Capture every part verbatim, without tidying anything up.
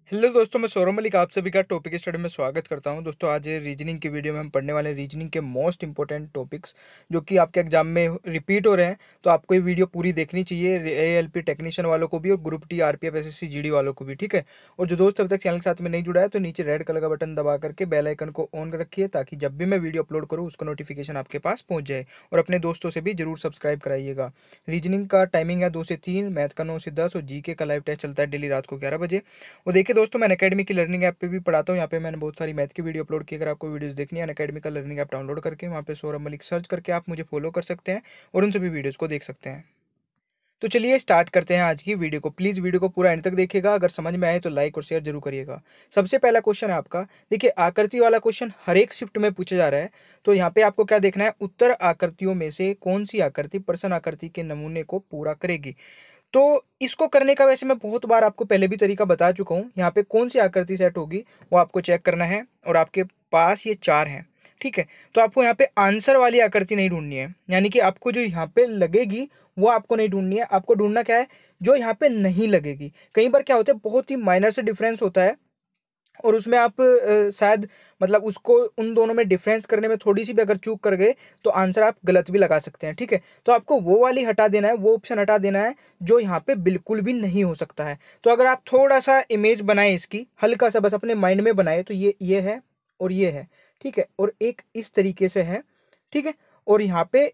Hello दोस्तों, मैं सौरभ मलिक आप सभी का टॉपिक स्टडी में स्वागत करता हूं। दोस्तों, आज रीजनिंग की वीडियो में हम पढ़ने वाले हैं रीजनिंग के मोस्ट इंपॉर्टेंट टॉपिक्स जो कि आपके एग्जाम में रिपीट हो रहे हैं। तो आपको ये वीडियो पूरी देखनी चाहिए, एएलपी टेक्नीशियन वालों को भी और group T RPF SSC GD वालों को भी, ठीक है। और जो दोस्त अभी तक चैनल के साथ में नहीं जुड़ा है तो नीचे रेड कलर का बटन दबा करके बेल आइकन को ऑन रखिए ताकि जब भी मैं वीडियो अपलोड करूँ उसका नोटिफिकेशन आपके पास पहुँच जाए। और अपने दोस्तों से भी जरूर सब्सक्राइब कराइएगा। रीजनिंग का टाइमिंग है दो से तीन, मैथ का नौ से दस और जीके का लाइव टेस्ट चलता है डेली रात को ग्यारह बजे। और देखिए दोस्तों, मैं अनअकैडमी की लर्निंग ऐप पे भी पढ़ाता हूँ। यहाँ पे मैंने बहुत सारी मैथ की वीडियो अपलोड की। अगर आपको वीडियोस देखनी है अनअकैडमी का लर्निंग ऐप डाउनलोड करके वहाँ पे सौरभ मलिक सर्च करके आप मुझे फॉलो कर सकते हैं और उन सभी वीडियोस को देख सकते हैं। तो चलिए स्टार्ट करते हैं आज की वीडियो को। प्लीज़ वीडियो को पूरा एंड तक देखिएगा। अगर समझ में आए तो लाइक और शेयर जरूर करिएगा। सबसे पहला क्वेश्चन है आपका, देखिए आकृति वाला क्वेश्चन हर एक शिफ्ट में पूछा जा रहा है। तो यहाँ पे आपको क्या देखना है, उत्तर आकृतियों में से कौन सी आकृति प्रश्न आकृति के नमूने को पूरा करेगी। तो इसको करने का वैसे मैं बहुत बार आपको पहले भी तरीका बता चुका हूँ। यहाँ पे कौन सी आकृति सेट होगी वो आपको चेक करना है और आपके पास ये चार हैं, ठीक है। तो आपको यहाँ पे आंसर वाली आकृति नहीं ढूंढनी है, यानी कि आपको जो यहाँ पे लगेगी वो आपको नहीं ढूंढनी है। आपको ढूंढना क्या है, जो यहाँ पे नहीं लगेगी। कई बार क्या होता है, बहुत ही माइनर से डिफरेंस होता है और उसमें आप अ, शायद मतलब उसको उन दोनों में डिफरेंस करने में थोड़ी सी भी अगर चूक कर गए तो आंसर आप गलत भी लगा सकते हैं, ठीक है। तो आपको वो वाली हटा देना है, वो ऑप्शन हटा देना है जो यहाँ पे बिल्कुल भी नहीं हो सकता है। तो अगर आप थोड़ा सा इमेज बनाए इसकी, हल्का सा बस अपने माइंड में बनाए, तो ये ये है और ये है, ठीक है। और एक इस तरीके से है, ठीक है। और यहाँ पे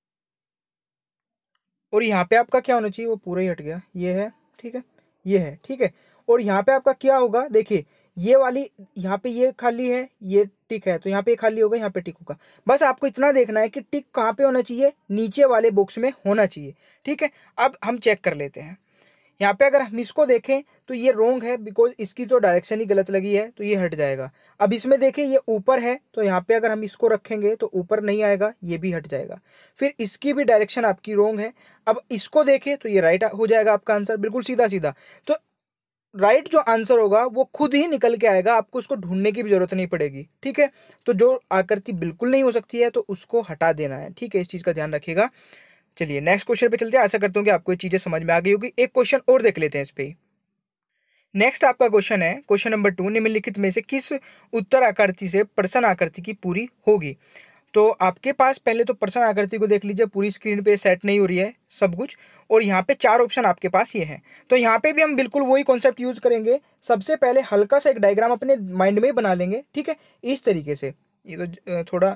और यहाँ पे आपका क्या होना चाहिए, वो पूरा ही हट गया, ये है, ठीक है, ये है, ठीक है। और यहाँ पे आपका क्या होगा, देखिए ये वाली यहाँ पे ये खाली है, ये टिक है, तो यहाँ पे खाली होगा, यहाँ पे टिक होगा। बस आपको इतना देखना है कि टिक कहाँ पे होना चाहिए, नीचे वाले बॉक्स में होना चाहिए, ठीक है। अब हम चेक कर लेते हैं। यहाँ पे अगर हम इसको देखें तो ये रोंग है, बिकॉज इसकी तो डायरेक्शन ही गलत लगी है, तो ये हट जाएगा। अब इसमें देखें ये ऊपर है, तो यहाँ पे अगर हम इसको रखेंगे तो ऊपर नहीं आएगा, ये भी हट जाएगा। फिर इसकी भी डायरेक्शन आपकी रोंग है। अब इसको देखें तो ये राइट हो जाएगा आपका आंसर, बिल्कुल सीधा सीधा। तो राइट जो आंसर होगा वो खुद ही निकल के आएगा, आपको उसको ढूंढने की भी जरूरत नहीं पड़ेगी, ठीक है। तो जो आकृति बिल्कुल नहीं हो सकती है तो उसको हटा देना है, ठीक है। इस चीज का ध्यान रखिएगा। चलिए नेक्स्ट क्वेश्चन पे चलते हैं। आशा करता हूँ कि आपको ये चीजें समझ में आ गई होगी। एक क्वेश्चन और देख लेते हैं इस पे। नेक्स्ट आपका क्वेश्चन है, क्वेश्चन नंबर टू, निम्नलिखित में से किस उत्तर आकृति से प्रश्न आकृति की पूरी होगी। तो आपके पास पहले तो प्रश्न आकृति को देख लीजिए, पूरी स्क्रीन पे सेट नहीं हो रही है सब कुछ, और यहाँ पे चार ऑप्शन आपके पास ये हैं। तो यहाँ पे भी हम बिल्कुल वही कॉन्सेप्ट यूज करेंगे। सबसे पहले हल्का सा एक डायग्राम अपने माइंड में बना लेंगे, ठीक है। इस तरीके से, ये तो अ, थोड़ा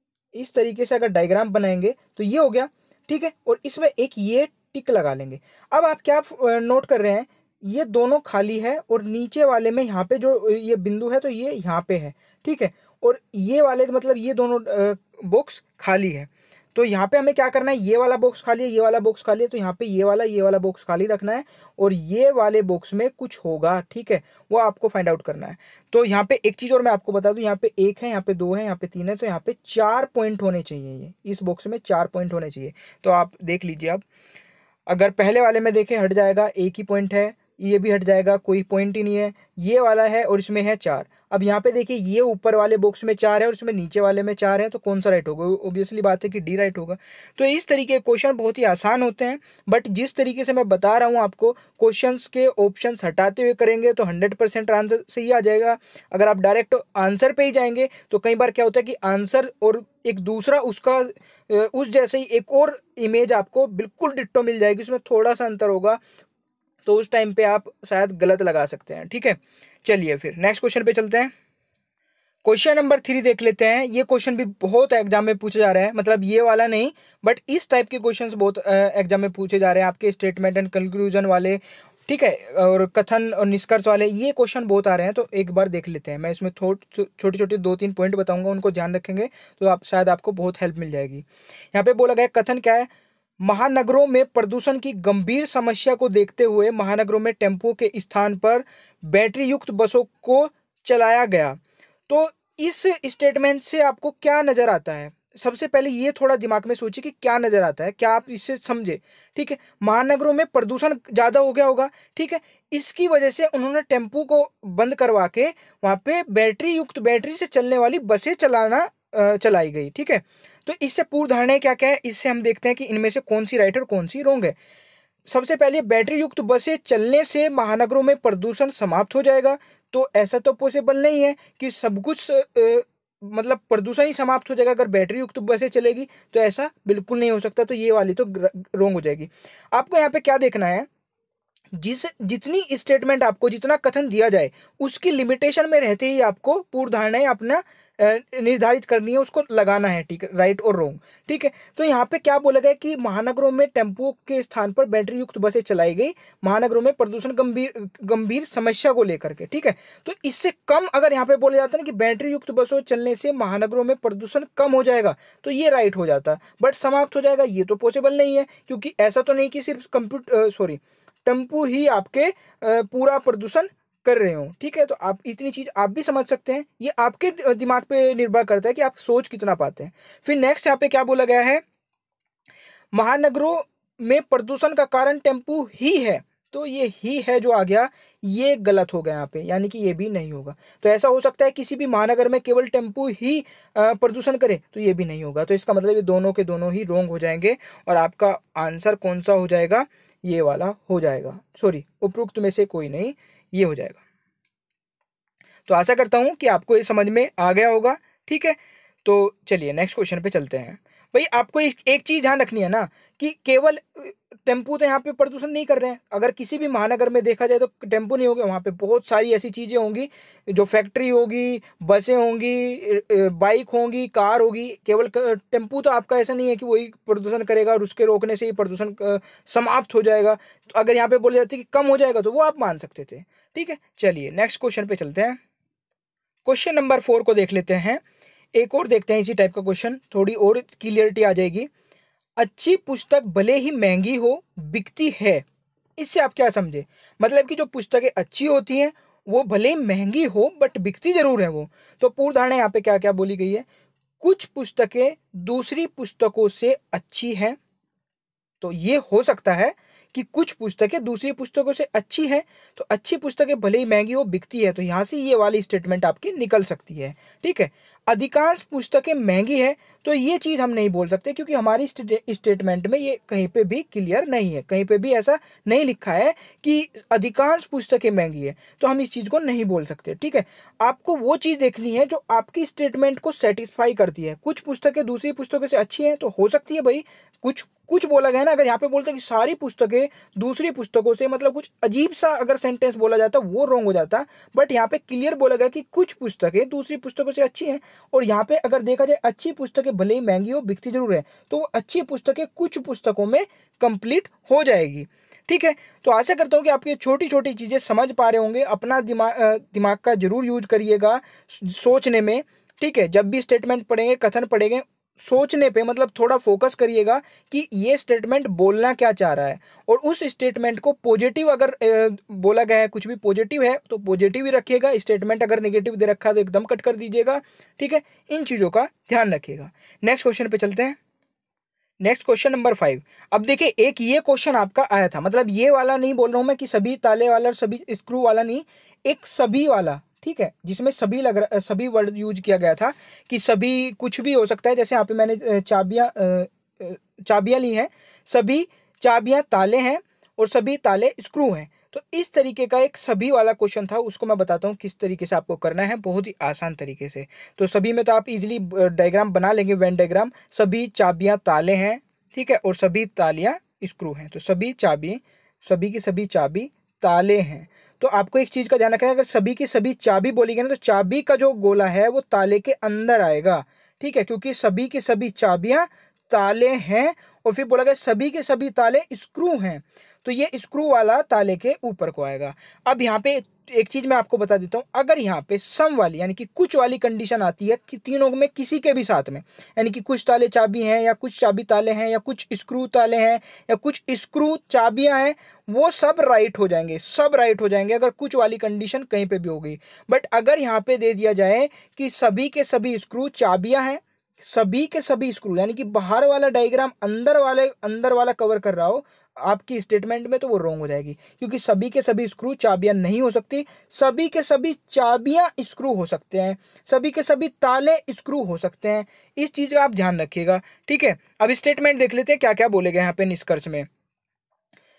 इस तरीके से अगर डायग्राम बनाएंगे तो ये हो गया, ठीक है। और इसमें एक ये टिक लगा लेंगे। अब आप क्या नोट कर रहे हैं, ये दोनों खाली है और नीचे वाले में यहाँ पे जो ये बिंदु है तो ये यहाँ पे है, ठीक है। और ये वाले मतलब ये दोनों बॉक्स खाली है। तो यहाँ पे हमें क्या करना है, ये वाला बॉक्स खाली है, ये वाला बॉक्स खाली है, तो यहाँ पे ये वाला ये वाला बॉक्स खाली रखना है और ये वाले बॉक्स में कुछ होगा, ठीक है, वो आपको फाइंड आउट करना है। तो यहाँ पे एक चीज और मैं आपको बता दूं, यहाँ पे एक है, यहाँ पे दो है, यहाँ पे तीन है, तो यहाँ पे चार पॉइंट होने चाहिए। ये इस बॉक्स में चार पॉइंट होने चाहिए। तो आप देख लीजिए। अब अगर पहले वाले में देखें हट जाएगा, एक ही पॉइंट है, ये भी हट जाएगा, कोई पॉइंट ही नहीं है। ये वाला है और इसमें है चार। अब यहाँ पे देखिए ये ऊपर वाले बॉक्स में चार है और इसमें नीचे वाले में चार है, तो कौन सा राइट होगा, ऑब्वियसली बात है कि डी राइट होगा। तो इस तरीके के क्वेश्चन बहुत ही आसान होते हैं, बट जिस तरीके से मैं बता रहा हूँ आपको, क्वेश्चंस के ऑप्शंस हटाते हुए करेंगे तो हंड्रेड परसेंट आंसर सही आ जाएगा। अगर आप डायरेक्ट आंसर पे ही जाएंगे तो कई बार क्या होता है कि आंसर और एक दूसरा उसका उस जैसे ही एक और इमेज आपको बिल्कुल डिट्टो मिल जाएगी, उसमें थोड़ा सा अंतर होगा, तो उस टाइम पे आप शायद गलत लगा सकते हैं, ठीक है। चलिए फिर नेक्स्ट क्वेश्चन पे चलते हैं। क्वेश्चन नंबर थ्री देख लेते हैं। ये क्वेश्चन भी बहुत एग्जाम में पूछे जा रहे हैं, मतलब ये वाला नहीं बट इस टाइप के क्वेश्चंस बहुत एग्जाम में पूछे जा रहे हैं, आपके स्टेटमेंट एंड कंक्लूजन वाले, ठीक है, और कथन और निष्कर्ष वाले, ये क्वेश्चन बहुत आ रहे हैं। तो एक बार देख लेते हैं। मैं इसमें थोड़ी छोटी छोटी दो तीन पॉइंट बताऊंगा, उनको ध्यान रखेंगे तो आप शायद आपको बहुत हेल्प मिल जाएगी। यहाँ पे बोला गया कथन क्या है, महानगरों में प्रदूषण की गंभीर समस्या को देखते हुए महानगरों में टेम्पो के स्थान पर बैटरी युक्त बसों को चलाया गया। तो इस स्टेटमेंट से आपको क्या नजर आता है, सबसे पहले ये थोड़ा दिमाग में सोचिए कि क्या नजर आता है, क्या आप इससे समझे, ठीक है। महानगरों में प्रदूषण ज्यादा हो गया होगा, ठीक है, इसकी वजह से उन्होंने टेम्पो को बंद करवा के वहां पे बैटरी युक्त बैटरी से चलने वाली बसें चलाना चलाई गई, ठीक है। तो इससे पूर्व धारणाएं क्या क्या है, इससे हम देखते हैं कि इनमें से कौन सी राइट और कौन सी रॉन्ग है। सबसे पहले बैटरी युक्त बसें चलने से महानगरों में प्रदूषण समाप्त हो जाएगा। तो ऐसा तो पॉसिबल नहीं है कि सब कुछ अ, मतलब प्रदूषण ही समाप्त हो जाएगा अगर बैटरी युक्त बसें चलेगी, तो ऐसा बिल्कुल नहीं हो सकता। तो ये वाली तो रोंग हो जाएगी। आपको यहाँ पे क्या देखना है, जिस जितनी स्टेटमेंट आपको जितना कथन दिया जाए उसकी लिमिटेशन में रहते ही आपको पूर्व धारणाएं अपना अ, निर्धारित करनी है, उसको लगाना है, ठीक है, राइट और रॉन्ग, ठीक है। तो यहाँ पे क्या बोला गया कि महानगरों में टेम्पो के स्थान पर बैटरी युक्त बसें चलाई गई, महानगरों में प्रदूषण गंभीर गंभीर समस्या को लेकर के, ठीक है। तो इससे कम अगर यहाँ पे बोला जाता है ना कि बैटरी युक्त बसों चलने से महानगरों में प्रदूषण कम हो जाएगा, तो ये राइट हो जाता। बट समाप्त हो जाएगा ये तो पॉसिबल नहीं है, क्योंकि ऐसा तो नहीं कि सिर्फ कंप्यूटर सॉरी टेम्पू ही आपके अ, पूरा प्रदूषण कर रहे हो, ठीक है। तो आप इतनी चीज आप भी समझ सकते हैं, ये आपके दिमाग पे निर्भर करता है कि आप सोच कितना पाते हैं। फिर नेक्स्ट यहाँ पे क्या बोला गया है, महानगरों में प्रदूषण का कारण टेम्पू ही है। तो ये ही है जो आ गया, ये गलत हो गया यहाँ पे, यानी कि ये भी नहीं होगा। तो ऐसा हो सकता है किसी भी महानगर में केवल टेम्पू ही अ, प्रदूषण करे, तो ये भी नहीं होगा। तो इसका मतलब ये दोनों के दोनों ही रोंग हो जाएंगे, और आपका आंसर कौन सा हो जाएगा, ये वाला हो जाएगा, सॉरी उपरोक्त में से कोई नहीं, ये हो जाएगा। तो आशा करता हूं कि आपको ये समझ में आ गया होगा, ठीक है। तो चलिए नेक्स्ट क्वेश्चन पे चलते हैं। भाई आपको एक, एक चीज ध्यान रखनी है ना कि केवल टेम्पू तो यहाँ पे प्रदूषण नहीं कर रहे हैं। अगर किसी भी महानगर में देखा जाए तो टेम्पू नहीं होंगे, वहाँ पे बहुत सारी ऐसी चीजें होंगी, जो फैक्ट्री होगी, बसें होंगी, बाइक होंगी, कार होगी। केवल टेम्पू तो आपका ऐसा नहीं है कि वही प्रदूषण करेगा और उसके रोकने से ही प्रदूषण समाप्त हो जाएगा। तो अगर यहाँ पे बोले जाते कि कम हो जाएगा तो वो आप मान सकते थे, ठीक है। चलिए नेक्स्ट क्वेश्चन पे चलते हैं। क्वेश्चन नंबर फोर को देख लेते हैं। एक और देखते हैं इसी टाइप का क्वेश्चन, थोड़ी और क्लियरिटी आ जाएगी। अच्छी पुस्तक भले ही महंगी हो बिकती है, इससे आप क्या समझे, मतलब कि जो पुस्तकें अच्छी होती हैं वो भले ही महंगी हो बट बिकती जरूर है वो। तो पूर्व धारणा यहाँ पे क्या क्या बोली गई है, कुछ पुस्तकें दूसरी पुस्तकों से अच्छी हैं। तो ये हो सकता है कि कुछ पुस्तकें दूसरी पुस्तकों से अच्छी हैं, तो अच्छी पुस्तकें भले ही महंगी हो बिकती है, तो यहां से ये वाली स्टेटमेंट आपकी निकल सकती है, ठीक है। अधिकांश पुस्तकें महंगी है, तो ये चीज हम नहीं बोल सकते, क्योंकि हमारी स्टेटमेंट में ये कहीं पे भी क्लियर नहीं है, कहीं पे भी ऐसा नहीं लिखा है कि अधिकांश पुस्तकें महंगी है, तो हम इस चीज को नहीं बोल सकते, ठीक है। आपको वो चीज देखनी है जो आपकी स्टेटमेंट को सेटिस्फाई करती है। कुछ पुस्तकें दूसरी पुस्तकों से अच्छी हैं, तो हो सकती है भाई, कुछ कुछ बोला गया ना। अगर यहाँ पे बोलते कि सारी पुस्तकें दूसरी पुस्तकों से, मतलब कुछ अजीब सा अगर सेंटेंस बोला जाता वो रॉन्ग हो जाता। बट यहाँ पे क्लियर बोला गया कि कुछ पुस्तकें दूसरी पुस्तकों से अच्छी हैं, और यहाँ पे अगर देखा जाए अच्छी पुस्तकें भले ही महंगी हो बिकती जरूर है, तो वो अच्छी पुस्तकें कुछ पुस्तकों में कंप्लीट हो जाएगी, ठीक है। तो आशा करता हूँ कि आप ये छोटी छोटी चीजें समझ पा रहे होंगे। अपना दिमाग दिमाग का जरूर यूज करिएगा सोचने में, ठीक है। जब भी स्टेटमेंट पढ़ेंगे, कथन पढ़ेंगे, सोचने पे मतलब थोड़ा फोकस करिएगा कि ये स्टेटमेंट बोलना क्या चाह रहा है, और उस स्टेटमेंट को पॉजिटिव अगर ए, बोला गया है, कुछ भी पॉजिटिव है तो पॉजिटिव ही रखिएगा। स्टेटमेंट अगर नेगेटिव दे रखा है तो एकदम कट कर दीजिएगा, ठीक है। इन चीज़ों का ध्यान रखिएगा। नेक्स्ट क्वेश्चन पे चलते हैं। Next question number five. अब देखिए, एक ये क्वेश्चन आपका आया था, मतलब ये वाला नहीं बोल रहा हूँ मैं कि सभी ताले वाला और सभी स्क्रू वाला नहीं, एक सभी वाला, ठीक है, जिसमें सभी लग रहा सभी वर्ड यूज किया गया था कि सभी कुछ भी हो सकता है। जैसे यहाँ पे मैंने चाबियाँ चाबियाँ ली हैं, सभी चाबियाँ ताले हैं और सभी ताले स्क्रू हैं। तो इस तरीके का एक सभी वाला क्वेश्चन था, उसको मैं बताता हूँ किस तरीके से आपको करना है, बहुत ही आसान तरीके से। तो सभी में तो आप इजीली डायग्राम बना लेंगे, वेन डायग्राम। सभी चाबियाँ ताले हैं, ठीक है, और सभी तालियाँ स्क्रू हैं। तो सभी चाबी सभी की सभी चाबी ताले हैं। तो आपको एक चीज का ध्यान रखना है, अगर सभी की सभी चाबी बोली गई ना, तो चाबी का जो गोला है वो ताले के अंदर आएगा, ठीक है, क्योंकि सभी की सभी चाबियां ताले हैं। और फिर बोला गया सभी के सभी ताले स्क्रू हैं, तो ये स्क्रू वाला ताले के ऊपर को आएगा। अब यहाँ पे एक चीज मैं आपको बता देता हूँ, अगर यहाँ पे सम वाली यानी कि कुछ वाली कंडीशन आती है कि तीनों में किसी के भी साथ में, यानी कि कुछ ताले चाबी हैं या कुछ चाबी ताले हैं या कुछ स्क्रू ताले हैं या कुछ स्क्रू चाबियां हैं, वो सब राइट हो जाएंगे, सब राइट हो जाएंगे अगर कुछ वाली कंडीशन कहीं पे भी हो गई। बट अगर यहाँ पे दे दिया जाए कि सभी के सभी स्क्रू चाबियां हैं, सभी के सभी स्क्रू, यानी कि बाहर वाला डायग्राम अंदर वाले अंदर वाला कवर कर रहा हो आपकी स्टेटमेंट में, तो वो रॉन्ग हो जाएगी, क्योंकि सभी के सभी स्क्रू चाबियां नहीं हो सकती। सभी के सभी चाबियां स्क्रू हो सकते हैं, सभी के सभी ताले स्क्रू हो सकते हैं। इस चीज का आप ध्यान रखिएगा, ठीक है। अब स्टेटमेंट देख लेते हैं क्या क्या बोले गए यहाँ पे निष्कर्ष में।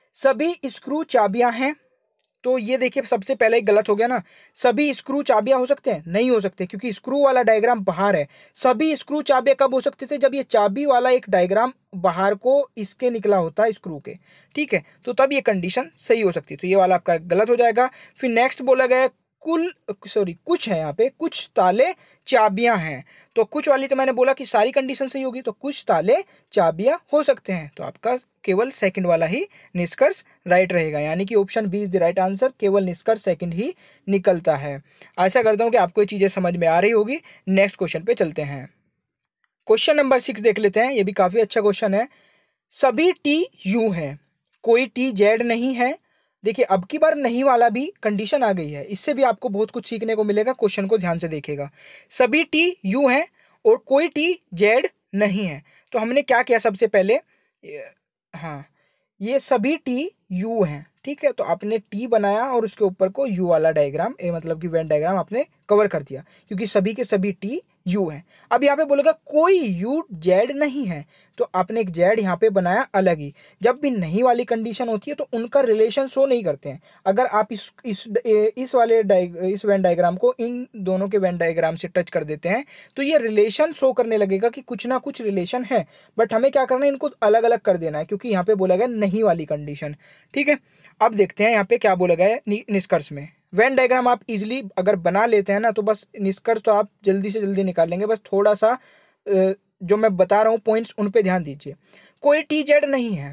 सभी स्क्रू चाबियां हैं। तो ये देखिए सबसे पहले ही गलत हो गया ना। सभी स्क्रू चाबियां हो सकते हैं? नहीं हो सकते, क्योंकि स्क्रू वाला डायग्राम बाहर है। सभी स्क्रू चाबियां कब हो सकते थे? जब ये चाबी वाला एक डायग्राम बाहर को इसके निकला होता है स्क्रू के, ठीक है, तो तब ये कंडीशन सही हो सकती है। तो ये वाला आपका गलत हो जाएगा। फिर नेक्स्ट बोला गया कुल सॉरी कुछ है, यहाँ पे कुछ ताले चाबियां हैं। तो कुछ वाली तो मैंने बोला कि सारी कंडीशन सही होगी, तो कुछ ताले चाबियां हो सकते हैं। तो आपका केवल सेकंड वाला ही निष्कर्ष राइट रहेगा, यानी कि option B is the right answer. केवल निष्कर्ष सेकंड ही निकलता है। आशा करता हूं कि आपको ये चीजें समझ में आ रही होगी। नेक्स्ट क्वेश्चन पे चलते हैं। क्वेश्चन नंबर सिक्स देख लेते हैं। ये भी काफी अच्छा क्वेश्चन है। सभी टी यू है, कोई टी जेड नहीं है। देखिए अब की बार नहीं वाला भी कंडीशन आ गई है, इससे भी आपको बहुत कुछ सीखने को मिलेगा। क्वेश्चन को ध्यान से देखिएगा। सभी टी यू है और कोई टी जेड नहीं है। तो हमने क्या किया सबसे पहले, हाँ, ये सभी टी यू हैं, ठीक है। तो आपने टी बनाया और उसके ऊपर को यू वाला डायग्राम, ए मतलब कि वेन डायग्राम आपने कवर कर दिया, क्योंकि सभी के सभी टी यू हैं। अब यहाँ पे बोलेगा कोई यू जेड नहीं है, तो आपने एक जेड यहाँ पे बनाया अलग ही। जब भी नहीं वाली कंडीशन होती है तो उनका रिलेशन शो नहीं करते हैं। अगर आप इस इस इस वाले इस वेन डायग्राम को इन दोनों के वेन डायग्राम से टच कर देते हैं तो ये रिलेशन शो करने लगेगा कि कुछ ना कुछ रिलेशन है। बट हमें क्या करना है, इनको अलग अलग कर देना है, क्योंकि यहाँ पे बोला गया नहीं वाली कंडीशन, ठीक है। अब देखते हैं यहाँ पे क्या बोला गया है निष्कर्ष में। वेन डायग्राम आप इजीली अगर बना लेते हैं ना, तो बस निष्कर्ष तो आप जल्दी से जल्दी निकाल लेंगे। बस थोड़ा सा जो मैं बता रहा हूँ पॉइंट्स, उन पे ध्यान दीजिए। कोई टी जेड नहीं है।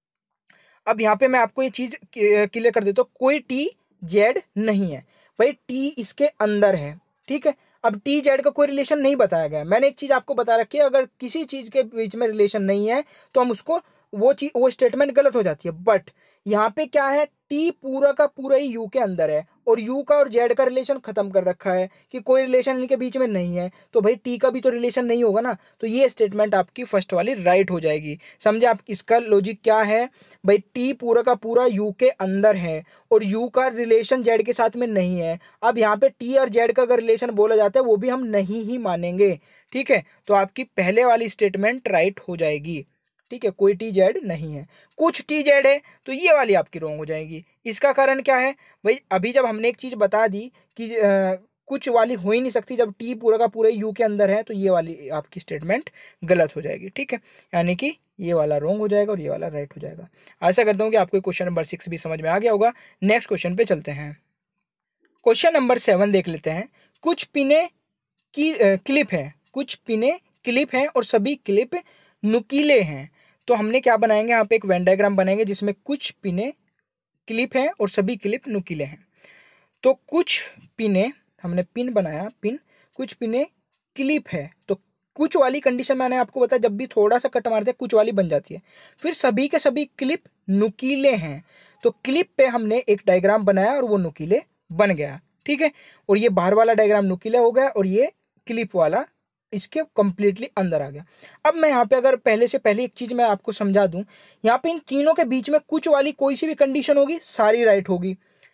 अब यहाँ पे मैं आपको ये चीज क्लियर कर देता हूँ, कोई टी जेड नहीं है भाई, टी इसके अंदर है, ठीक है। अब टी जेड का कोई रिलेशन नहीं बताया गया। मैंने एक चीज आपको बता रखी है, अगर किसी चीज के बीच में रिलेशन नहीं है तो हम उसको वो चीज वो स्टेटमेंट गलत हो जाती है। बट यहाँ पे क्या है, टी पूरा का पूरा ही यू के अंदर है और यू का और जेड का रिलेशन खत्म कर रखा है कि कोई रिलेशन इनके बीच में नहीं है, तो भाई टी का भी तो रिलेशन नहीं होगा ना। तो ये स्टेटमेंट आपकी फर्स्ट वाली राइट हो जाएगी। समझे आप इसका लॉजिक क्या है भाई, टी पूरा का पूरा यू के अंदर है और यू का रिलेशन जेड के साथ में नहीं है। अब यहाँ पे टी और जेड का अगर रिलेशन बोला जाता है वो भी हम नहीं ही मानेंगे, ठीक है। तो आपकी पहले वाली स्टेटमेंट राइट हो जाएगी, ठीक है। कोई टी जेड नहीं है, कुछ टी जेड है, तो ये वाली आपकी रॉन्ग हो जाएगी। इसका कारण क्या है भाई, अभी जब हमने एक चीज बता दी कि आ, कुछ वाली हो ही नहीं सकती जब टी पूरा का पूरा यू के अंदर है, तो ये वाली आपकी स्टेटमेंट गलत हो जाएगी, ठीक है। यानी कि ये वाला रॉन्ग हो जाएगा और ये वाला राइट हो जाएगा। आशा करता हूँ कि आपको क्वेश्चन नंबर सिक्स भी समझ में आ गया होगा। नेक्स्ट क्वेश्चन पे चलते हैं। क्वेश्चन नंबर सेवन देख लेते हैं। कुछ पिने की क्लिप है, कुछ पिने क्लिप है और सभी क्लिप नुकीले हैं। तो हमने क्या बनाएंगे, यहाँ पे एक वेन डायग्राम बनाएंगे जिसमें कुछ पिने क्लिप हैं और सभी क्लिप नुकीले हैं। तो कुछ पिने, हमने पिन बनाया पिन, कुछ पिने क्लिप है, तो कुछ वाली कंडीशन मैंने आपको बताया, जब भी थोड़ा सा कट मारते हैं कुछ वाली बन जाती है। फिर सभी के सभी क्लिप नुकीले हैं, तो क्लिप पे हमने एक डायग्राम बनाया और वो नुकीले बन गया, ठीक है। और ये बाहर वाला डायग्राम नुकीला हो गया और ये क्लिप वाला इसके कंप्लीटली अंदर आ गया। अब मैं यहाँ पे अगर पहले से पहले एक चीज मैं आपको समझा दूं, यहाँ पे इन तीनों के बीच में कुछ वाली कोई सी भी कंडीशन होगी सारी राइट होगी।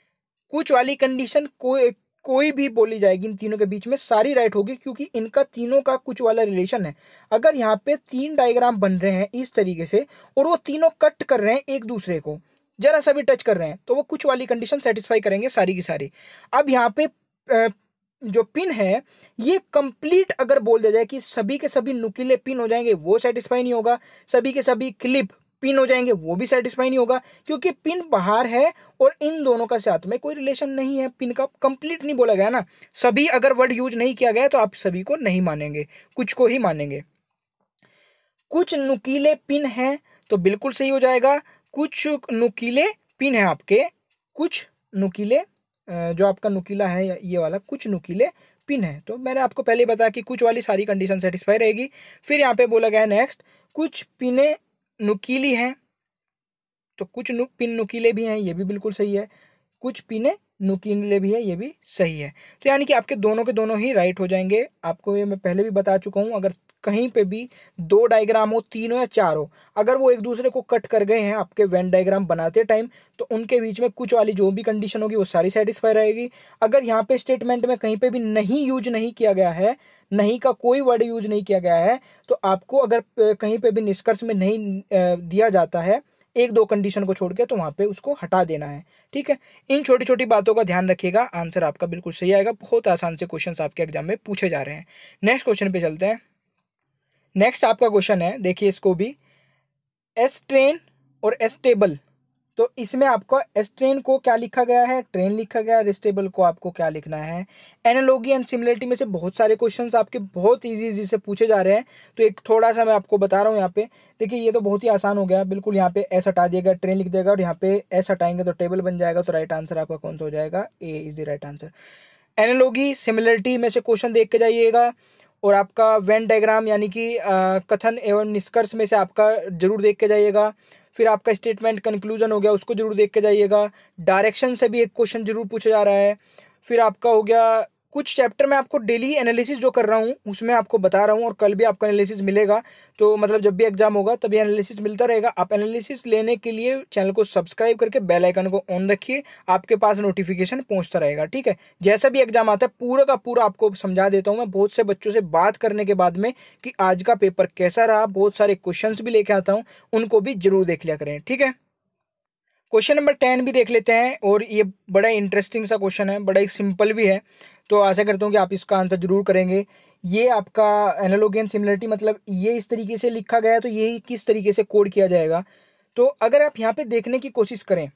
कुछ वाली कंडीशन कोई कोई भी बोली जाएगी इन तीनों के बीच में सारी राइट होगी, क्योंकि इनका तीनों का कुछ वाला रिलेशन है। अगर यहाँ पे तीन डायग्राम बन रहे हैं इस तरीके से और वो तीनों कट कर रहे हैं एक दूसरे को, जरा सा भी टच कर रहे हैं, तो वो कुछ वाली कंडीशन सेटिस्फाई करेंगे सारी की सारी। अब यहाँ पे जो पिन है ये कंप्लीट अगर बोल दिया जाए कि सभी के सभी नुकीले पिन हो जाएंगे, वो सेटिस्फाई नहीं होगा। सभी के सभी क्लिप पिन हो जाएंगे, वो भी सेटिस्फाई नहीं होगा, क्योंकि पिन बाहर है और इन दोनों का साथ में कोई रिलेशन नहीं है। पिन का कंप्लीट नहीं बोला गया ना। सभी अगर वर्ड यूज नहीं किया गया तो आप सभी को नहीं मानेंगे, कुछ को ही मानेंगे। कुछ नुकीले पिन हैं तो बिल्कुल सही हो जाएगा। कुछ नुकीले पिन है आपके, कुछ नुकीले जो आपका नुकीला है ये वाला, कुछ नुकीले पिन है। तो मैंने आपको पहले बताया कि कुछ वाली सारी कंडीशन सेटिस्फाई रहेगी। फिर यहाँ पे बोला गया है नेक्स्ट, कुछ पिने नुकीली हैं, तो कुछ नु, पिन नुकीले भी हैं, ये भी बिल्कुल सही है। कुछ पिने नुकीले भी है, ये भी सही है। तो यानी कि आपके दोनों के दोनों ही राइट हो जाएंगे। आपको ये मैं पहले भी बता चुका हूँ, अगर कहीं पे भी दो डायग्राम हो, तीन हो या चार हो, अगर वो एक दूसरे को कट कर गए हैं आपके वेन डायग्राम बनाते टाइम, तो उनके बीच में कुछ वाली जो भी कंडीशन होगी वो सारी सेटिस्फाई रहेगी। अगर यहाँ पे स्टेटमेंट में कहीं पे भी नहीं यूज नहीं किया गया है, नहीं का कोई वर्ड यूज नहीं किया गया है, तो आपको अगर कहीं पे भी निष्कर्ष में नहीं दिया जाता है एक दो कंडीशन को छोड़ के, तो वहाँ पे उसको हटा देना है। ठीक है, इन छोटी छोटी बातों का ध्यान रखिएगा, आंसर आपका बिल्कुल सही आएगा। बहुत आसान से क्वेश्चंस आपके एग्जाम में पूछे जा रहे हैं। नेक्स्ट क्वेश्चन पे चलते हैं। नेक्स्ट आपका क्वेश्चन है, देखिए इसको भी, एस ट्रेन और एस टेबल। तो इसमें आपका एस ट्रेन को क्या लिखा गया है, ट्रेन लिखा गया है, एस टेबल को आपको क्या लिखना है। एनालॉजी एंड सिमिलरिटी में से बहुत सारे क्वेश्चंस आपके बहुत इजी इजी से पूछे जा रहे हैं, तो एक थोड़ा सा मैं आपको बता रहा हूँ यहाँ पे। देखिए ये तो बहुत ही आसान हो गया, बिल्कुल यहाँ पे एस हटा दिया गया, ट्रेन लिख देगा, और यहाँ पे एस हटाएंगे तो टेबल बन जाएगा। तो राइट आंसर आपका कौन सा हो जाएगा, A is the right answer. Analogy similarity में से क्वेश्चन देख के जाइएगा, और आपका वेन डायग्राम यानी कि कथन एवं निष्कर्ष में से आपका जरूर देख के जाइएगा। फिर आपका स्टेटमेंट कंक्लूजन हो गया, उसको जरूर देख के जाइएगा। डायरेक्शन से भी एक क्वेश्चन जरूर पूछा जा रहा है। फिर आपका हो गया कुछ चैप्टर में आपको डेली एनालिसिस जो कर रहा हूँ उसमें आपको बता रहा हूँ, और कल भी आपको एनालिसिस मिलेगा। तो मतलब जब भी एग्जाम होगा तभी एनालिसिस मिलता रहेगा। आप एनालिसिस लेने के लिए चैनल को सब्सक्राइब करके बेल आइकन को ऑन रखिए, आपके पास नोटिफिकेशन पहुँचता रहेगा। ठीक है, जैसा भी एग्जाम आता है पूरा का पूरा आपको समझा देता हूँ मैं, बहुत से बच्चों से बात करने के बाद में कि आज का पेपर कैसा रहा, बहुत सारे क्वेश्चंस भी लेके आता हूँ, उनको भी जरूर देख लिया करें। ठीक है, क्वेश्चन नंबर टेन भी देख लेते हैं, और ये बड़ा इंटरेस्टिंग सा क्वेश्चन है, बड़ा ही सिंपल भी है, तो आशा करता हूँ कि आप इसका आंसर जरूर करेंगे। ये आपका एनालॉजी एंड सिमिलरिटी मतलब ये इस तरीके से लिखा गया है, तो ये किस तरीके से कोड किया जाएगा। तो अगर आप यहाँ पे देखने की कोशिश करें,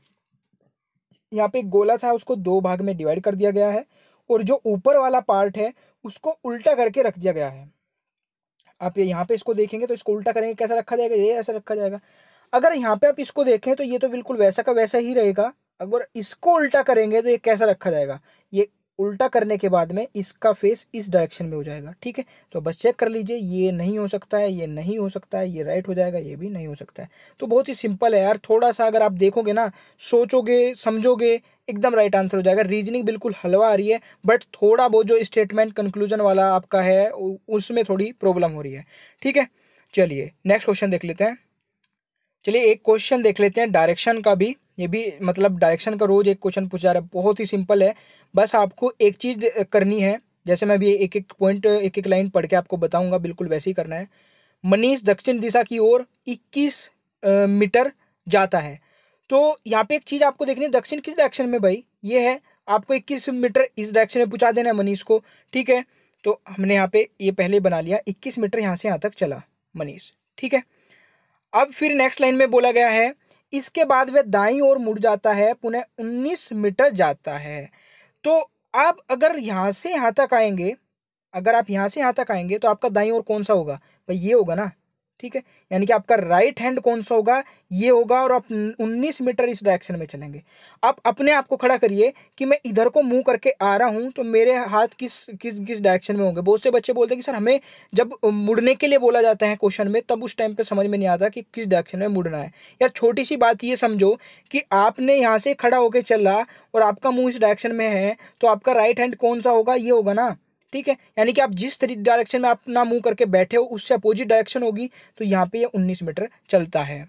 यहाँ पे एक गोला था, उसको दो भाग में डिवाइड कर दिया गया है, और जो ऊपर वाला पार्ट है उसको उल्टा करके रख दिया गया है। आप ये यहाँ पे इसको देखेंगे तो इसको उल्टा करेंगे, कैसा रखा जाएगा, ये ऐसा रखा जाएगा। अगर यहाँ पे आप इसको देखें तो ये तो बिल्कुल वैसा का वैसा ही रहेगा। अगर इसको उल्टा करेंगे तो ये कैसा रखा जाएगा, ये उल्टा करने के बाद में इसका फेस इस डायरेक्शन में हो जाएगा। ठीक है, तो बस चेक कर लीजिए, ये नहीं हो सकता है, ये नहीं हो सकता है, ये राइट हो जाएगा, ये भी नहीं हो सकता है। तो बहुत ही सिंपल है यार, थोड़ा सा अगर आप देखोगे ना, सोचोगे समझोगे, एकदम राइट आंसर हो जाएगा। रीजनिंग बिल्कुल हलवा आ रही है, बट थोड़ा बहुत जो स्टेटमेंट कंक्लूजन वाला आपका है उसमें थोड़ी प्रॉब्लम हो रही है। ठीक है, चलिए नेक्स्ट क्वेश्चन देख लेते हैं। चलिए एक क्वेश्चन देख लेते हैं डायरेक्शन का भी, ये भी मतलब डायरेक्शन का रोज एक क्वेश्चन पूछा जा रहा है, बहुत ही सिंपल है। बस आपको एक चीज़ करनी है, जैसे मैं भी एक एक पॉइंट एक एक लाइन पढ़ के आपको बताऊंगा, बिल्कुल वैसे ही करना है। मनीष दक्षिण दिशा की ओर इक्कीस मीटर जाता है। तो यहाँ पे एक चीज़ आपको देखनी है, दक्षिण किस डायरेक्शन में भाई, ये है, आपको इक्कीस मीटर इस डायरेक्शन में पहुँचा देना है मनीष को। ठीक है, तो हमने यहाँ पे ये पहले बना लिया, इक्कीस मीटर यहाँ से यहाँ तक चला मनीष। ठीक है, अब फिर नेक्स्ट लाइन में बोला गया है, इसके बाद वह दाईं ओर मुड़ जाता है, पुनः उन्नीस मीटर जाता है। तो आप अगर यहाँ से यहाँ तक आएंगे, अगर आप यहाँ से यहाँ तक आएंगे तो आपका दाईं ओर कौन सा होगा भाई, ये होगा ना। ठीक है, यानी कि आपका राइट हैंड कौन सा होगा, ये होगा, और आप उन्नीस मीटर इस डायरेक्शन में चलेंगे। आप अपने आप को खड़ा करिए कि मैं इधर को मुंह करके आ रहा हूं, तो मेरे हाथ किस किस किस डायरेक्शन में होंगे। बहुत से बच्चे बोलते हैं कि सर हमें जब मुड़ने के लिए बोला जाता है क्वेश्चन में, तब उस टाइम पे समझ में नहीं आता कि किस डायरेक्शन में मुड़ना है। यार छोटी सी बात ये समझो कि आपने यहाँ से खड़ा होकर चला और आपका मुंह इस डायरेक्शन में है, तो आपका राइट हैंड कौन सा होगा, ये होगा ना। ठीक है, यानी कि आप जिस तरीके डायरेक्शन में अपना मुंह करके बैठे हो उससे अपोजिट डायरेक्शन होगी, तो यहाँ पे ये उन्नीस मीटर चलता है।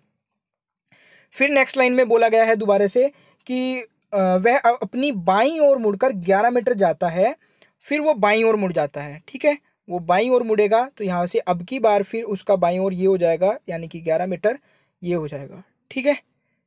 फिर नेक्स्ट लाइन में बोला गया है दोबारा से कि वह अपनी बाईं ओर मुड़कर ग्यारह मीटर जाता है, फिर वो बाईं ओर मुड़ जाता है। ठीक है, वो बाईं ओर मुड़ेगा, तो यहाँ से अब की बार फिर उसका बाईं ओर ये हो जाएगा, यानी कि ग्यारह मीटर ये हो जाएगा। ठीक है,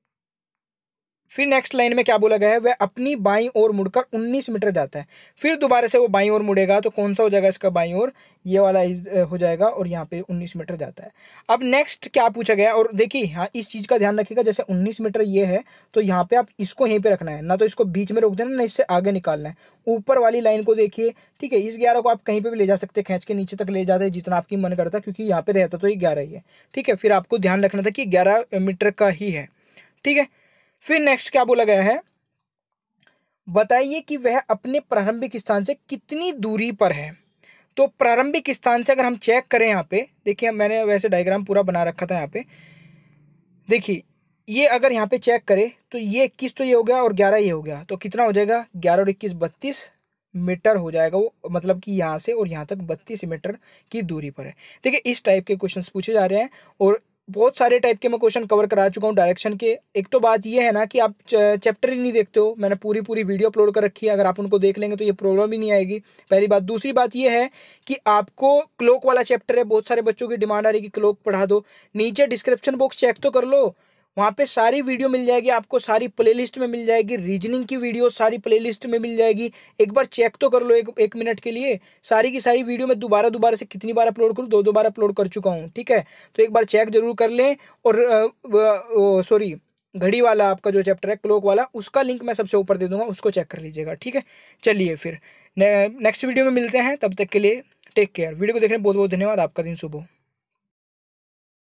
फिर नेक्स्ट लाइन में क्या बोला गया है, वह अपनी बाईं ओर मुड़कर उन्नीस मीटर जाता है, फिर दोबारा से वो बाईं ओर मुड़ेगा, तो कौन सा हो जाएगा इसका बाईं ओर, ये वाला हो जाएगा, और यहाँ पे उन्नीस मीटर जाता है। अब नेक्स्ट क्या पूछा गया, और देखिए हाँ इस चीज़ का ध्यान रखिएगा, जैसे उन्नीस मीटर ये है, तो यहाँ पे आप इसको यहीं पे रखना है, ना तो इसको बीच में रोक देना, ना इससे आगे निकालना है। ऊपर वाली लाइन को देखिए। ठीक है, इस ग्यारह को आप कहीं पर भी ले जा सकते हैं, खींच के नीचे तक ले जाते हैं जितना आपकी मन करता है, क्योंकि यहाँ पे रहता तो ये ग्यारह ही है। ठीक है, फिर आपको ध्यान रखना था कि ग्यारह मीटर का ही है। ठीक है, फिर नेक्स्ट क्या बोला गया है, बताइए कि वह अपने प्रारंभिक स्थान से कितनी दूरी पर है। तो प्रारंभिक स्थान से अगर हम चेक करें, यहाँ पे देखिए मैंने वैसे डायग्राम पूरा बना रखा था, यहाँ पे देखिए ये अगर यहाँ पे चेक करें तो ये इक्कीस तो ये हो गया और ग्यारह ये हो गया, तो कितना हो जाएगा, ग्यारह और इक्कीस बत्तीस मीटर हो जाएगा वो, मतलब कि यहाँ से और यहाँ तक बत्तीस मीटर की दूरी पर है। देखिए इस टाइप के क्वेश्चंस पूछे जा रहे हैं, और बहुत सारे टाइप के मैं क्वेश्चन कवर करा चुका हूँ डायरेक्शन के। एक तो बात ये है ना कि आप चैप्टर ही नहीं देखते हो, मैंने पूरी पूरी वीडियो अपलोड कर रखी है, अगर आप उनको देख लेंगे तो ये प्रॉब्लम ही नहीं आएगी, पहली बात। दूसरी बात ये है कि आपको क्लॉक वाला चैप्टर है, बहुत सारे बच्चों की डिमांड आ रही है कि क्लॉक पढ़ा दो, नीचे डिस्क्रिप्शन बॉक्स चेक तो कर लो, वहाँ पे सारी वीडियो मिल जाएगी आपको, सारी प्लेलिस्ट में मिल जाएगी, रीजनिंग की वीडियो सारी प्लेलिस्ट में मिल जाएगी। एक बार चेक तो कर लो एक एक मिनट के लिए, सारी की सारी वीडियो मैं दोबारा दोबारा से कितनी बार अपलोड करूँ, दो दो बार अपलोड कर चुका हूँ, ठीक है। तो एक बार चेक जरूर कर लें। और सॉरी, घड़ी वाला आपका जो चैप्टर है क्लॉक वाला, उसका लिंक मैं सबसे ऊपर दे दूंगा, उसको चेक कर लीजिएगा, ठीक है। चलिए फिर नेक्स्ट वीडियो में मिलते हैं, तब तक के लिए टेक केयर। वीडियो को देखने बहुत बहुत धन्यवाद। आपका दिन शुभ हो।